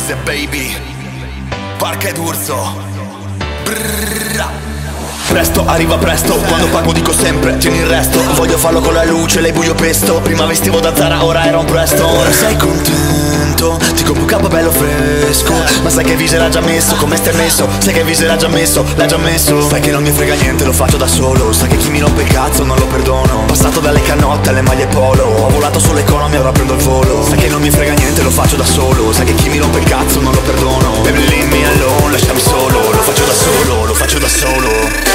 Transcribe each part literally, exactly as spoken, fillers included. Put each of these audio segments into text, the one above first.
Vise baby, Parca ed Urso. Brrrra. Presto, arriva presto, quando pago dico sempre tieni il resto. Voglio farlo con la luce, lei buio pesto. Prima vestivo da Zara, ora era un presto. Ora sei contento, ti compro un capo bello fresco. Ma sai che Vise l'ha già messo, come stai messo? Sai che Vise l'ha già messo, l'ha già messo. Sai che non mi frega niente, lo faccio da solo. Sai che chi mi rompe il cazzo non lo perdono. Passato dalle canotte alle maglie polo, ho volato sull'economy, ora prendo il volo. Sai che non mi frega niente, lo faccio da solo. Sai che chi mi rompe il cazzo non lo perdono. Baby leave me alone, lasciami solo. Lo faccio da solo, lo faccio da solo.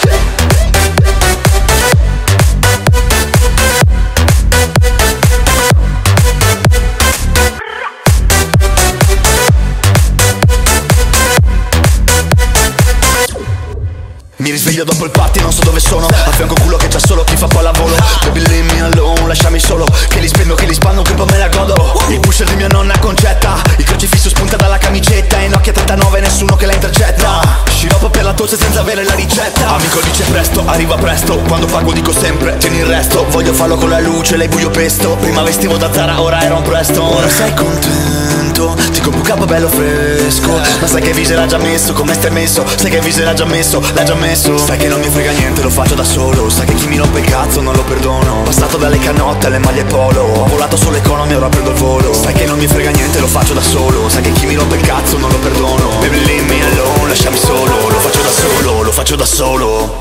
Mi risveglio dopo il party, non so dove sono. A fianco culo che c'ha solo chi fa pallavolo. Baby leave me alone, lasciami solo. Che li spendo, che li spanno, che poi me la godo. Il pusher di mia nonna Concetta, il crocifisso spunta dalla camicetta. E Nokia trentanove, nessuno che la intercetta. Sciroppo per la tosse senza avere la ricetta. Amico dice presto, arriva presto. Quando pago dico sempre tieni il resto. Voglio farlo con la luce, lei buio pesto. Prima vestivo da Zara, ora era un presto. Ora sei contento, ti compro un capo bello fresco. Ma sai che Vise l'ha già messo, come stai messo? Sai che Vise l'ha già messo, l'ha già messo. Sai che non mi frega niente, lo faccio da solo. Sai che chi mi rompe il cazzo non lo perdono. Passato dalle canotte alle maglie polo, ho volato sull'economy, ora prendo il volo. Sai che non mi frega niente, lo faccio da solo. Sai che chi mi rompe il cazzo non lo perdono. Baby leave me alone, lasciami solo. Lo faccio da solo, lo faccio da solo.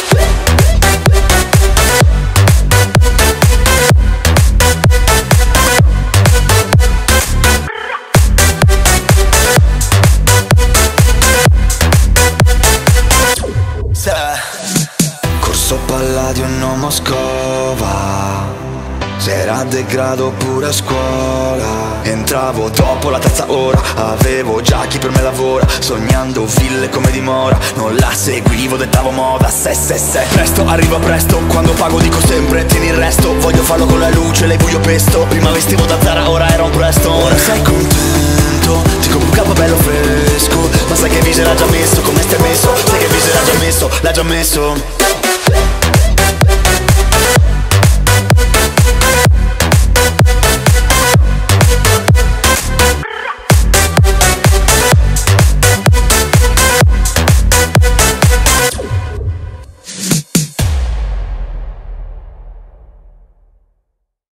Corso Palladio, no Moscova. Sera a degrado pure a scuola. Entravo dopo la terza ora, avevo già chi per me lavora. Sognando ville come dimora, non la seguivo, dettavo moda. Se se se presto, arriva presto, quando pago dico sempre tieni il resto. Voglio farlo con la luce, lei buio pesto. Prima vestivo da Zara, ora era un presto. Ora sei contento, ti compro un capo bello fresco. Ma sai che Vise l'ha già messo, come stai messo? Sai che Vise l'ha già messo, l'ha già messo.